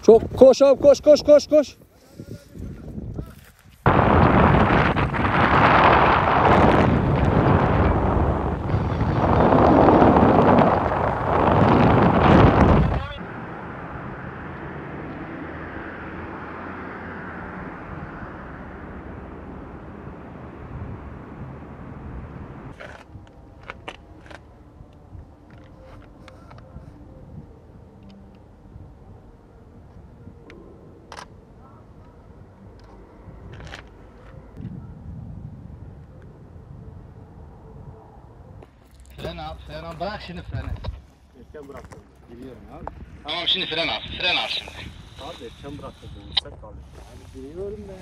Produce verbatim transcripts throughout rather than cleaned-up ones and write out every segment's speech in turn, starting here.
Çok koş abi, koş koş koş koş. Fren al, fren al. Bırak şimdi freni. Erken bıraktım. Biliyorum abi. Tamam şimdi fren al, fren al şimdi. Abi erken bıraktım. Sert kaldı. Abi biliyorum be.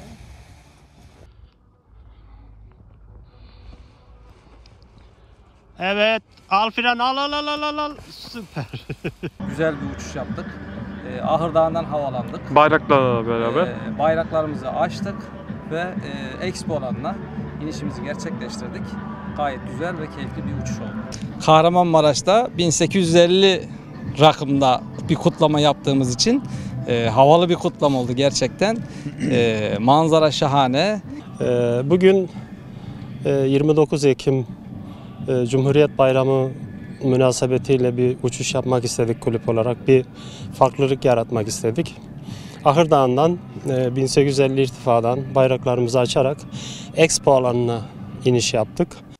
Evet, al fren, al al al al al al. Süper. Güzel bir uçuş yaptık. E, Ahır Dağı'ndan havalandık. Bayrakla beraber. E, bayraklarımızı açtık ve e, Expo alanına inişimizi gerçekleştirdik. Gayet güzel ve keyifli bir uçuş oldu. Kahramanmaraş'ta bin sekiz yüz elli rakımda bir kutlama yaptığımız için e, havalı bir kutlama oldu gerçekten. E, manzara şahane. Ee, Bugün e, yirmi dokuz Ekim e, Cumhuriyet Bayramı münasebetiyle bir uçuş yapmak istedik kulüp olarak. Bir farklılık yaratmak istedik. Ahır Dağı'ndan e, bin sekiz yüz elli irtifadan bayraklarımızı açarak Expo alanına iniş yaptık.